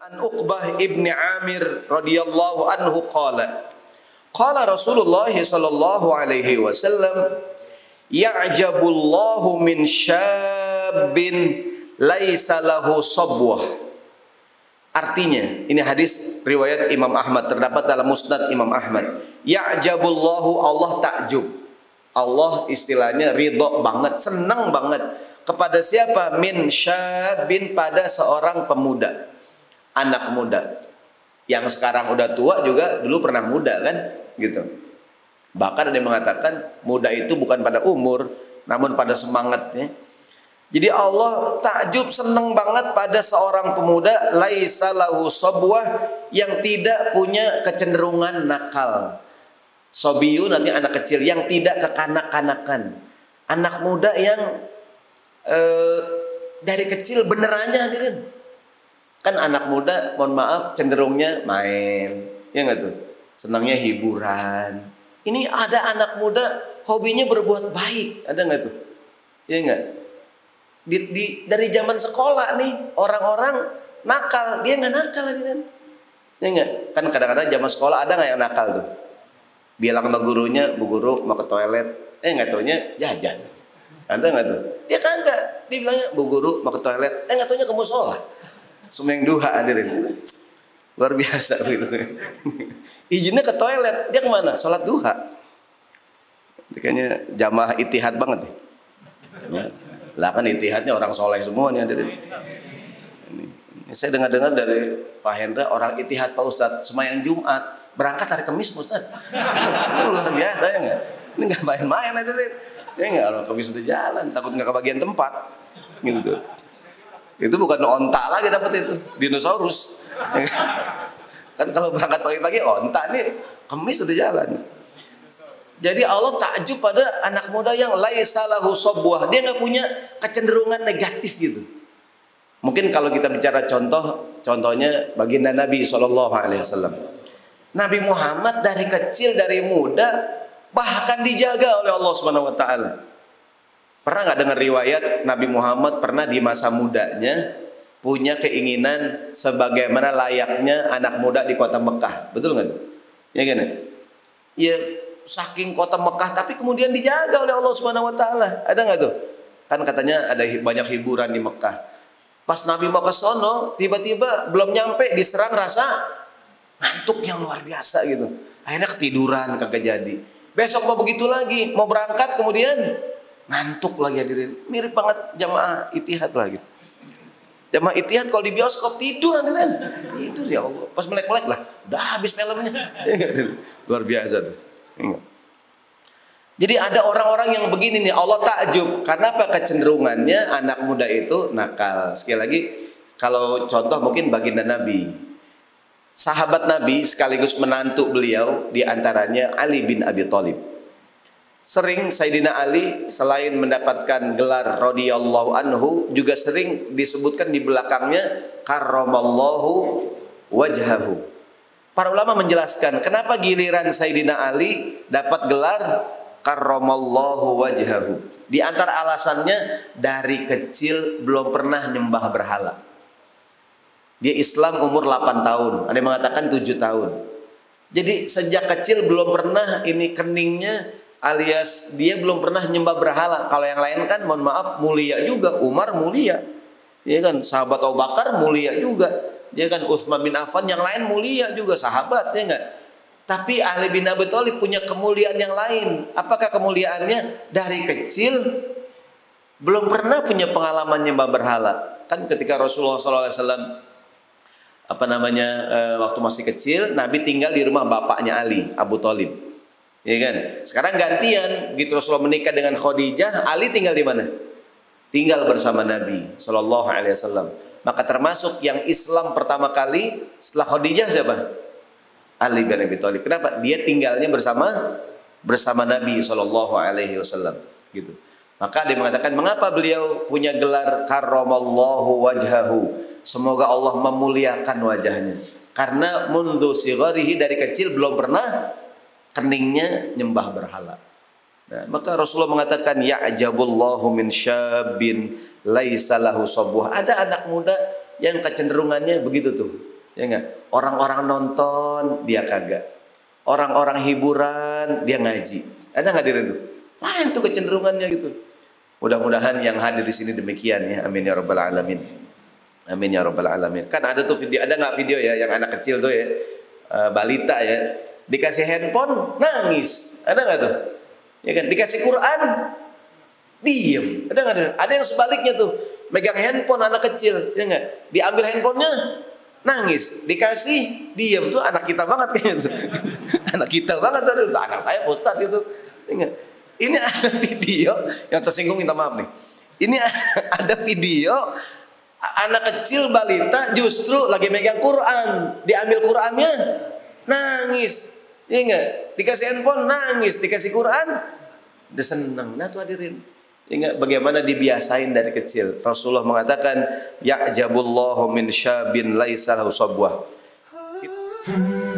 An Uqbah ibni Amir radhiyallahu anhu qala qala Rasulullah sallallahu alaihi wasallam ya'jabullahu min syabbin laisa lahu sabwah. Artinya, ini hadis riwayat Imam Ahmad, terdapat dalam Musnad Imam Ahmad. Ya'jabullahu, Allah takjub. Allah istilahnya ridho banget, senang banget kepada siapa? Min syabbin, pada seorang pemuda, anak muda. Yang sekarang udah tua juga dulu pernah muda kan, gitu. Bahkan ada yang mengatakan muda itu bukan pada umur, namun pada semangatnya. Jadi Allah takjub, senang banget pada seorang pemuda laisa lahu sabwah, yang tidak punya kecenderungan nakal. Sobiyu nanti anak kecil yang tidak kekanak-kanakan. Anak muda yang dari kecil benerannya hadirin. Kan anak muda, mohon maaf, cenderungnya main, ya nggak tuh? Senangnya hiburan. Ini ada anak muda hobinya berbuat baik, ada nggak tuh? Ya nggak? Dari zaman sekolah nih orang-orang nakal, dia nggak nakal hadirin. Ya nggak? Kan kadang-kadang zaman sekolah ada nggak yang nakal tuh? Bilang sama gurunya, bu guru mau ke toilet, nggak taunya jajan. Ada nggak tuh? Dia kagak, dia bilangnya bu guru mau ke toilet, nggak taunya ke musola. Semeng duha hadirin, luar biasa gitu. Izinnya ke toilet, dia kemana? Sholat duha. Kayaknya jamaah itihad banget nih. Ya. Lah kan itihadnya orang soleh semua nih hadirin. Ini saya dengar-dengar dari Pak Hendra, orang itihad Pak Ustadz, sembahyang Jumat berangkat hari Kamis Pak Ustadz. Luar biasa ya nggak? Ini nggak main-main hadirin. Ya nggak, orang Kamis udah jalan, takut nggak kebagian tempat, gitu tuh. Itu bukan onta lagi dapat itu, dinosaurus. Kan kalau berangkat pagi-pagi onta nih, Kamis udah jalan. Jadi Allah takjub pada anak muda yang laisa lahu sabwah, dia nggak punya kecenderungan negatif gitu. Mungkin kalau kita bicara contohnya baginda Nabi SAW. Nabi Muhammad dari kecil, dari muda, bahkan dijaga oleh Allah SWT. Pernah nggak dengar riwayat Nabi Muhammad pernah di masa mudanya punya keinginan sebagaimana layaknya anak muda di kota Mekah, betul nggak tuh? Ya kan? Ya saking kota Mekah, tapi kemudian dijaga oleh Allah Subhanahu Wa Taala. Ada nggak tuh? Kan katanya ada banyak hiburan di Mekah. Pas Nabi mau ke sono, tiba-tiba belum nyampe diserang rasa ngantuk yang luar biasa gitu. Akhirnya ketiduran, kagak jadi. Besok mau begitu lagi, mau berangkat kemudian ngantuk lagi hadirin. Mirip banget jamaah itihad lagi. Jamaah itihad kalau di bioskop tidur hadirin. Tidur ya Allah. Pas melek-melek lah, udah habis filmnya. Luar biasa tuh. Jadi ada orang-orang yang begini nih, Allah takjub. Karena apa? Kecenderungannya anak muda itu nakal. Sekali lagi, kalau contoh mungkin baginda Nabi, sahabat Nabi sekaligus menantu beliau, diantaranya Ali bin Abi Thalib. Sering Sayyidina Ali selain mendapatkan gelar radhiyallahu anhu, juga sering disebutkan di belakangnya karramallahu wajhahu. Para ulama menjelaskan kenapa giliran Sayyidina Ali dapat gelar karramallahu wajhahu. Di antara alasannya, dari kecil belum pernah nyembah berhala. Dia Islam umur 8 tahun, ada yang mengatakan 7 tahun. Jadi sejak kecil belum pernah ini keningnya, alias dia belum pernah nyembah berhala. Kalau yang lain kan mohon maaf mulia juga, Umar mulia, ya kan, sahabat Abu Bakar mulia juga, ya kan, Utsman bin Affan, yang lain mulia juga, sahabat, ya enggak. Tapi Ali bin Abi Thalib punya kemuliaan yang lain. Apakah kemuliaannya? Dari kecil belum pernah punya pengalaman nyembah berhala. Kan ketika Rasulullah SAW waktu masih kecil, Nabi tinggal di rumah bapaknya Ali, Abu Thalib. Ya kan? Sekarang gantian, gitu Rasulullah menikah dengan Khadijah, Ali tinggal di mana? Tinggal bersama Nabi Shallallahu Alaihi Wasallam. Maka termasuk yang Islam pertama kali setelah Khadijah siapa? Ali bin Abi Thalib. Kenapa? Dia tinggalnya bersama Nabi Shallallahu Alaihi Wasallam. Gitu. Maka dia mengatakan, mengapa beliau punya gelar karramallahu wajhahu? Semoga Allah memuliakan wajahnya. Karena mundu sigharihi, dari kecil belum pernah keningnya nyembah berhala. Nah, maka Rasulullah mengatakan ya'jabullahu min syabbin laisa lahu sabwah. Ada anak muda yang kecenderungannya begitu tuh. Ya enggak? Orang-orang nonton dia kagak. Orang-orang hiburan dia ngaji. Ada nggak hadirin tuh? Lain tuh kecenderungannya gitu. Mudah-mudahan yang hadir di sini demikian ya. Amin ya rabbal alamin. Amin ya rabbal alamin. Kan ada tuh video, ada nggak video ya yang anak kecil tuh ya, balita ya, dikasih handphone nangis. Ada nggak tuh? Ya kan? Dikasih Quran diem. Ada nggak? Ada yang sebaliknya tuh, megang handphone anak kecil, ya nggak? Diambil handphonenya nangis, dikasih diem. Tuh anak kita banget kayaknya tuh. Anak kita banget tuh, anak saya Ustaz gitu. Ya nggak? Ini ada video yang tersinggung, minta maaf nih. Ini ada video anak kecil balita justru lagi megang Quran, diambil Qurannya nangis. Iya enggak? Dikasih handphone nangis, dikasih Quran dia senang. Nah tuh hadirin, ya enggak, bagaimana dibiasain dari kecil. Rasulullah mengatakan ya'jabullahu min syabin laisa lahu sabwah.